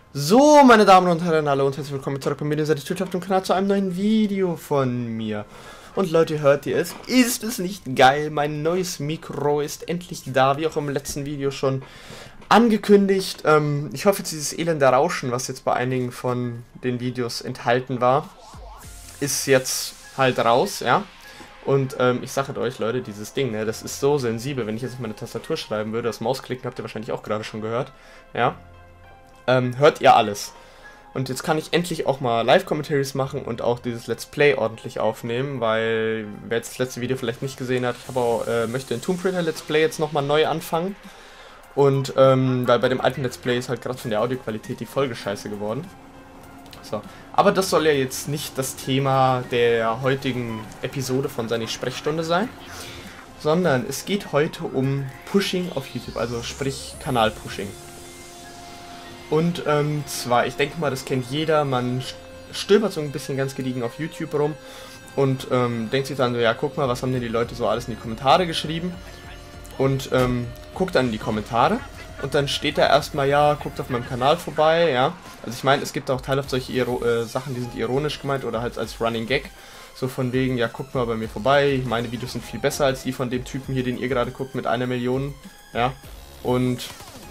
So, meine Damen und Herren, hallo und herzlich willkommen zurück bei mir, seid ihr auf dem Kanal zu einem neuen Video von mir. Und Leute, hört ihr es? Ist es nicht geil? Mein neues Mikro ist endlich da, wie auch im letzten Video schon angekündigt. Ich hoffe, jetzt dieses elende Rauschen, was jetzt bei einigen von den Videos enthalten war, ist jetzt halt raus, ja. Und ich sage euch, Leute, dieses Ding, ne, das ist so sensibel, wenn ich jetzt auf meine Tastatur schreiben würde, das Mausklicken habt ihr wahrscheinlich auch gerade schon gehört, ja. Hört ihr alles. Und jetzt kann ich endlich auch mal Live-Commentaries machen und auch dieses Let's Play ordentlich aufnehmen, weil, wer jetzt das letzte Video vielleicht nicht gesehen hat, ich habe auch, möchte ein Tomb Raider Let's Play jetzt nochmal neu anfangen. Und, weil bei dem alten Let's Play ist halt gerade von der Audioqualität die Folge scheiße geworden. So. Aber das soll ja jetzt nicht das Thema der heutigen Episode von seiner Sprechstunde sein, sondern es geht heute um Pushing auf YouTube, also sprich Kanal-Pushing. Und zwar, ich denke mal, das kennt jeder, man stöbert so ein bisschen ganz gediegen auf YouTube rum und denkt sich dann so, ja, guck mal, was haben denn die Leute so alles in die Kommentare geschrieben, und guckt dann in die Kommentare und dann steht da erstmal, ja, guckt auf meinem Kanal vorbei, ja. Also ich meine, es gibt auch teilweise solche Sachen, die sind ironisch gemeint oder halt als Running Gag, so von wegen, ja, guckt mal bei mir vorbei, meine Videos sind viel besser als die von dem Typen hier, den ihr gerade guckt mit 1 Million, ja, und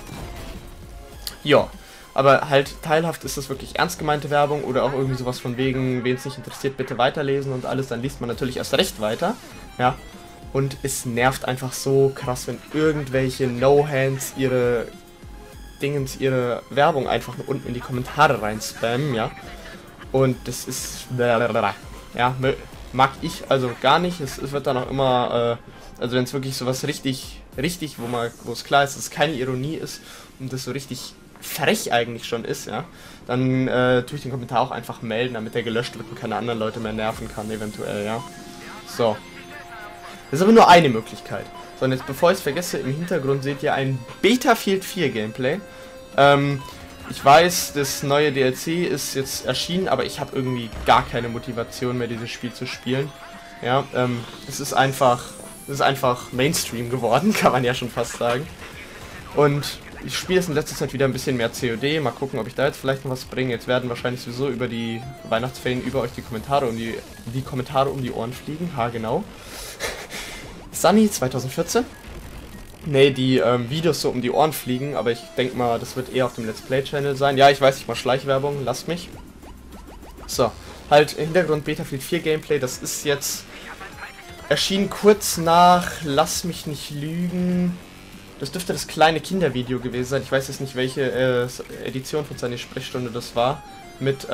ja. Aber halt teilhaft ist das wirklich ernst gemeinte Werbung oder auch irgendwie sowas von wegen, wen es nicht interessiert, bitte weiterlesen und alles, dann liest man natürlich erst recht weiter, ja. Und es nervt einfach so krass, wenn irgendwelche No-Hands ihre Werbung einfach nur unten in die Kommentare rein spammen, ja. Und das ist, ja, mag ich also gar nicht. Es wird dann auch immer, also wenn es wirklich sowas richtig, wo es klar ist, dass es keine Ironie ist und das so richtig frech eigentlich schon ist, ja, dann tue ich den Kommentar auch einfach melden, damit der gelöscht wird und keine anderen Leute mehr nerven kann, eventuell, ja. So. Das ist aber nur eine Möglichkeit. So, und jetzt, bevor ich es vergesse, im Hintergrund seht ihr ein Battlefield 4 Gameplay. Ich weiß, das neue DLC ist jetzt erschienen, aber ich habe irgendwie gar keine Motivation mehr, dieses Spiel zu spielen. Ja, es ist einfach Mainstream geworden, kann man ja schon fast sagen. Und ich spiele es in letzter Zeit wieder ein bisschen mehr COD. Mal gucken, ob ich da jetzt vielleicht noch was bringe. Jetzt werden wahrscheinlich sowieso über die Weihnachtsferien über euch die Kommentare um die Ohren fliegen. Ha, genau. Sunny 2014. Ne, die Videos so um die Ohren fliegen, aber ich denke mal, das wird eher auf dem Let's Play Channel sein. Ja, ich weiß, ich mache Schleichwerbung, lasst mich. So, halt Hintergrund Battlefield 4 Gameplay, das ist jetzt erschienen kurz nach, lass mich nicht lügen. Das dürfte das kleine Kindervideo gewesen sein. Ich weiß jetzt nicht, welche Edition von seiner Sprechstunde das war. Mit,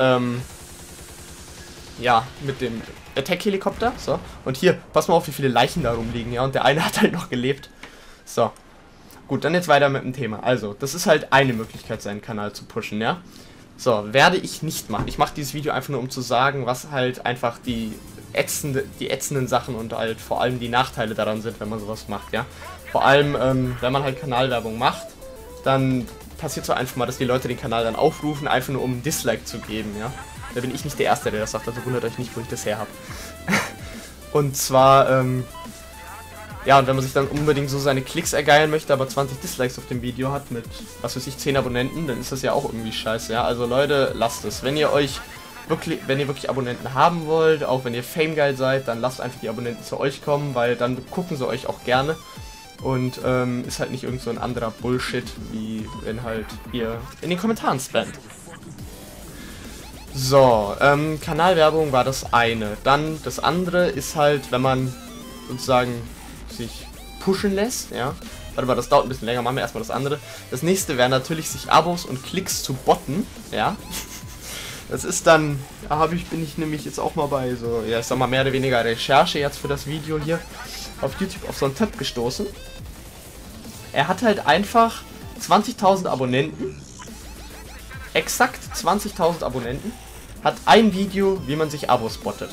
ja, mit dem Attack-Helikopter. So. Und hier, pass mal auf, wie viele Leichen da rumliegen, ja. Und der eine hat halt noch gelebt. So. Gut, dann jetzt weiter mit dem Thema. Also, das ist halt eine Möglichkeit, seinen Kanal zu pushen, ja. So, werde ich nicht machen. Ich mache dieses Video einfach nur, um zu sagen, was halt einfach die ätzenden Sachen und halt vor allem die Nachteile daran sind, wenn man sowas macht, ja. Vor allem, wenn man halt Kanalwerbung macht, dann passiert so einfach mal, dass die Leute den Kanal dann aufrufen, einfach nur um ein Dislike zu geben, ja. Da bin ich nicht der Erste, der das sagt, also wundert euch nicht, wo ich das her habe. Und zwar, ja, und wenn man sich dann unbedingt so seine Klicks ergeilen möchte, aber 20 Dislikes auf dem Video hat mit, was weiß ich, 10 Abonnenten, dann ist das ja auch irgendwie scheiße, ja. Also Leute, lasst es. Wenn ihr wirklich Abonnenten haben wollt, auch wenn ihr famegeil seid, dann lasst einfach die Abonnenten zu euch kommen, weil dann gucken sie euch auch gerne. Und ist halt nicht irgend so ein anderer Bullshit, wie wenn halt ihr in den Kommentaren spammt. So, Kanalwerbung war das eine. Dann das andere ist halt, wenn man sozusagen sich pushen lässt, ja. Warte mal, das dauert ein bisschen länger, machen wir erstmal das andere. Das nächste wäre natürlich, sich Abos und Klicks zu botten, ja. Das ist dann, bin ich nämlich jetzt auch mal bei so, ja, ich sag mal mehr oder weniger Recherche jetzt für das Video hier auf YouTube auf so einen Tipp gestoßen. Er hat halt einfach 20.000 Abonnenten, exakt 20.000 Abonnenten, hat ein Video, wie man sich Abos bottet.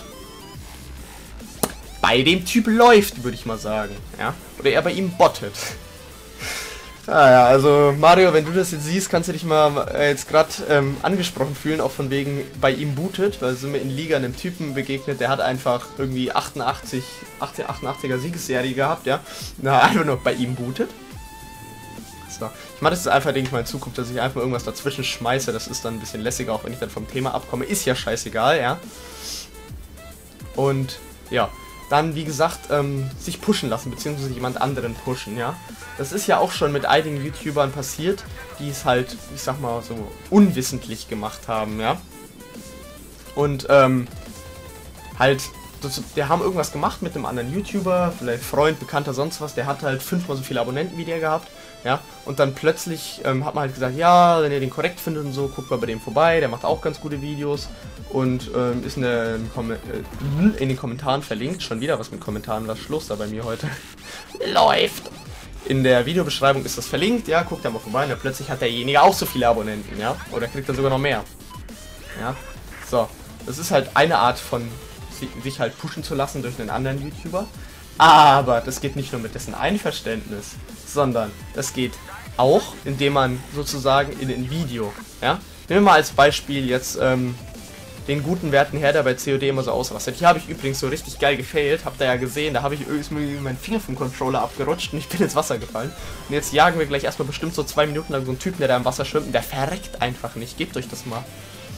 Bei dem Typ läuft, würde ich mal sagen, ja, oder er bei ihm bottet. Naja, also Mario, wenn du das jetzt siehst, kannst du dich mal jetzt gerade angesprochen fühlen, auch von wegen bei ihm bootet, weil sind wir in Liga einem Typen begegnet, der hat einfach irgendwie 88er Siegesserie gehabt, ja, na, einfach nur bei ihm bootet. So. Ich mache das jetzt einfach, denke ich mal, in Zukunft, dass ich einfach irgendwas dazwischen schmeiße. Das ist dann ein bisschen lässiger, auch wenn ich dann vom Thema abkomme. Ist ja scheißegal, ja. Und ja, dann wie gesagt, sich pushen lassen, beziehungsweise jemand anderen pushen, ja. Das ist ja auch schon mit einigen YouTubern passiert, die es halt, ich sag mal, so unwissentlich gemacht haben, ja. Und halt, der haben irgendwas gemacht mit einem anderen YouTuber, vielleicht Freund, Bekannter, sonst was, der hat halt 5-mal so viele Abonnenten wie der gehabt, ja, und dann plötzlich hat man halt gesagt, ja, wenn ihr den korrekt findet und so, guckt mal bei dem vorbei, der macht auch ganz gute Videos und ist in den Kommentaren verlinkt, schon wieder was mit Kommentaren, was Schluss da bei mir heute, läuft. In der Videobeschreibung ist das verlinkt, ja, guckt da mal vorbei, und plötzlich hat derjenige auch so viele Abonnenten, ja, oder kriegt dann sogar noch mehr, ja, so, das ist halt eine Art von sich halt pushen zu lassen durch einen anderen YouTuber. Aber das geht nicht nur mit dessen Einverständnis, sondern das geht auch, indem man sozusagen in ein Video, ja, nehmen wir mal als Beispiel jetzt den guten werten Herr, der bei COD immer so ausrastet. Hier habe ich übrigens so richtig geil gefailt, habt ihr ja gesehen, da ist mir mein Finger vom Controller abgerutscht und ich bin ins Wasser gefallen. Und jetzt jagen wir gleich erstmal bestimmt so 2 Minuten lang so einen Typen, der da im Wasser schwimmt und der verreckt einfach nicht. Gebt euch das mal.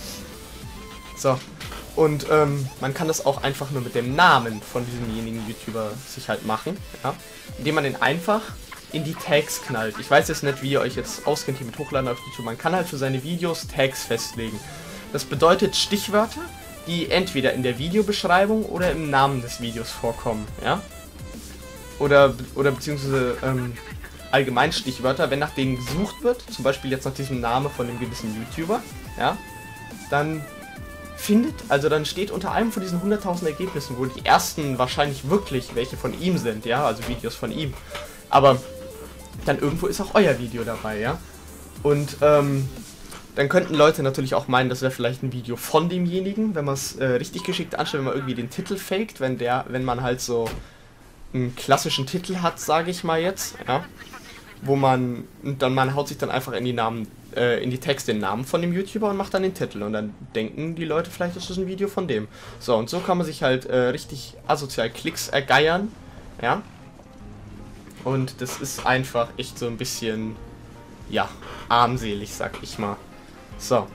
So. Und man kann das auch einfach nur mit dem Namen von diesemjenigen YouTuber sich halt machen, ja, indem man den einfach in die Tags knallt. Ich weiß jetzt nicht, wie ihr euch jetzt auskennt hier mit Hochladen auf YouTube. Man kann halt für seine Videos Tags festlegen. Das bedeutet Stichwörter, die entweder in der Videobeschreibung oder im Namen des Videos vorkommen, ja, oder beziehungsweise allgemein Stichwörter, wenn nach denen gesucht wird, zum Beispiel jetzt nach diesem Namen von einem gewissen YouTuber, ja, dann dann steht unter einem von diesen 100.000 Ergebnissen, wo die ersten wahrscheinlich wirklich welche von ihm sind, ja, also Videos von ihm. Aber dann irgendwo ist auch euer Video dabei, ja. Und dann könnten Leute natürlich auch meinen, das wäre vielleicht ein Video von demjenigen, wenn man es richtig geschickt anstellt, wenn man irgendwie den Titel faked, wenn man halt so einen klassischen Titel hat, sage ich mal jetzt, ja, wo man haut sich dann einfach in die Text den Namen von dem YouTuber und macht dann den Titel und dann denken die Leute, vielleicht ist das ein Video von dem. So, und so kann man sich halt richtig asozial Klicks ergeiern, ja. Und das ist einfach echt so ein bisschen, ja, armselig, sag ich mal. So,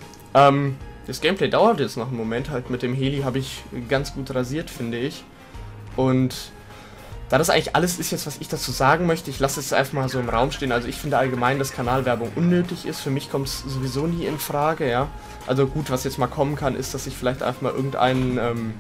das Gameplay dauert jetzt noch einen Moment, halt mit dem Heli habe ich ganz gut rasiert, finde ich. Und da das eigentlich alles ist jetzt, was ich dazu sagen möchte, ich lasse es einfach mal so im Raum stehen. Also ich finde allgemein, dass Kanalwerbung unnötig ist. Für mich kommt es sowieso nie in Frage, ja. Also gut, was jetzt mal kommen kann, ist, dass ich vielleicht einfach mal irgendeinen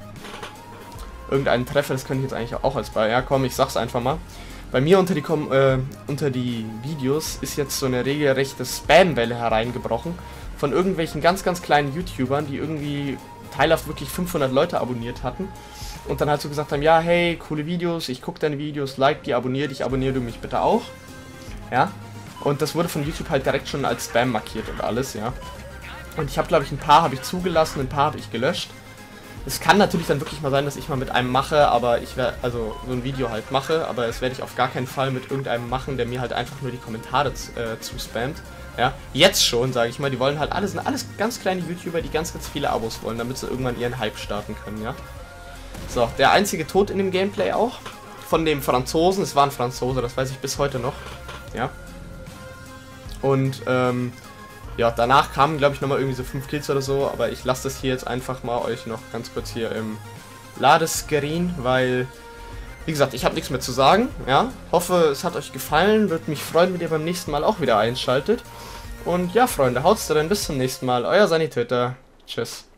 treffe. Das könnte ich jetzt eigentlich auch als Beispiel. Ja, komm, ich sag's einfach mal. Bei mir unter die Videos ist jetzt so eine regelrechte Spam-Welle hereingebrochen von irgendwelchen ganz, ganz kleinen YouTubern, die irgendwie teilhaft wirklich 500 Leute abonniert hatten. Und dann halt so gesagt haben, ja, hey, coole Videos, ich gucke deine Videos, like die, abonniere du mich bitte auch. Ja, und das wurde von YouTube halt direkt schon als Spam markiert und alles, ja. Und ich habe, glaube ich, ein paar habe ich zugelassen, ein paar habe ich gelöscht. Es kann natürlich dann wirklich mal sein, dass ich mal mit einem mache, aber ich werde, also so ein Video halt mache, aber das werde ich auf gar keinen Fall mit irgendeinem machen, der mir halt einfach nur die Kommentare zuspammt. Ja, jetzt schon, sage ich mal, die wollen halt sind alles ganz kleine YouTuber, die ganz, ganz viele Abos wollen, damit sie irgendwann ihren Hype starten können, ja. So, der einzige Tod in dem Gameplay auch, von dem Franzosen, es war ein Franzose, das weiß ich bis heute noch, ja. Und, ja, danach kamen, glaube ich, nochmal irgendwie so 5 Kills oder so, aber ich lasse das hier jetzt einfach mal euch noch ganz kurz hier im Ladescreen, weil, wie gesagt, ich habe nichts mehr zu sagen, ja. Hoffe, es hat euch gefallen, würde mich freuen, wenn ihr beim nächsten Mal auch wieder einschaltet. Und ja, Freunde, haut's rein, bis zum nächsten Mal, euer Sanitäter, tschüss.